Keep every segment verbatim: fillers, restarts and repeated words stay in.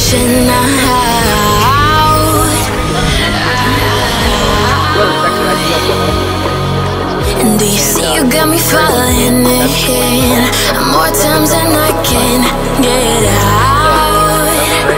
reaching out. And do you see you got me falling in more times than I can get out.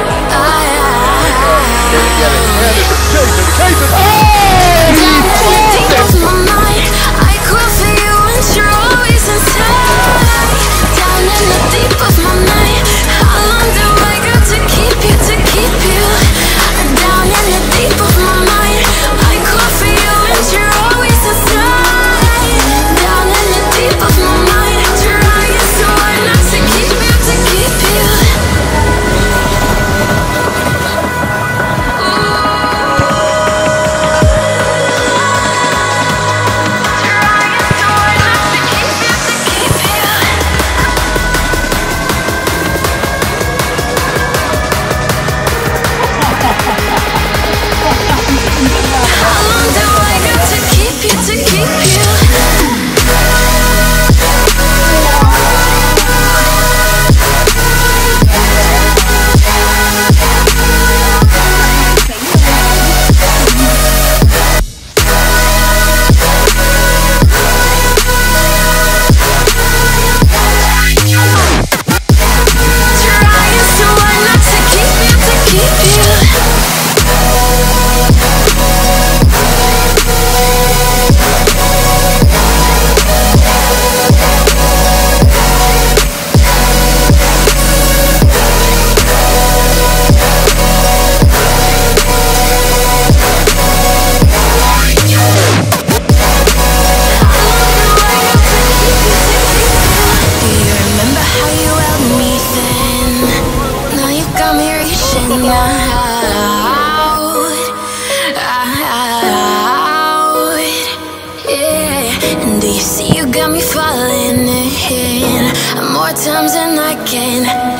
Deep of my mind, I crawl for you and you're always inside. Down in the deep of my mind, how long do I got to keep you, to keep you? Down in the deep of my mind, I crawl for you and you're always inside. Down in the deep of my mind, trying so hard not to keep you, to keep you. And do you see you got me falling in more times than I can